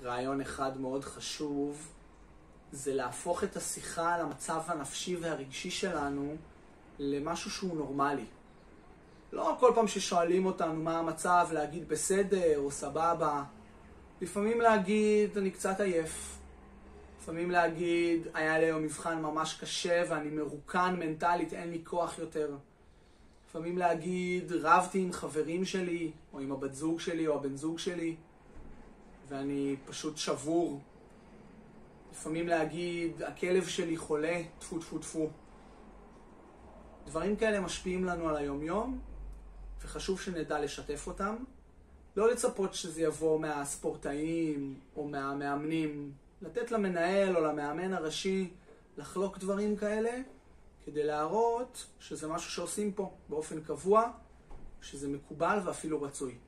רעיון אחד מאוד חשוב, זה להפוך את השיחה על המצב הנפשי והרגשי שלנו למשהו שהוא נורמלי. לא כל פעם ששואלים אותנו מה המצב, להגיד בסדר או סבבה. לפעמים להגיד אני קצת עייף. לפעמים להגיד היה לי היום מבחן ממש קשה ואני מרוקן מנטלית, אין לי כוח יותר. לפעמים להגיד רבתי עם חברים שלי או עם הבת זוג שלי או הבן זוג שלי ואני פשוט שבור. לפעמים להגיד הכלב שלי חולה, טפו טפו טפו. דברים כאלה משפיעים לנו על היום-יום וחשוב שנדע לשתף אותם. לא לצפות שזה יבוא מהספורטאים או מהמאמנים. לתת למנהל או למאמן הראשי לחלוק דברים כאלה כדי להראות שזה משהו שעושים פה באופן קבוע, שזה מקובל ואפילו רצוי.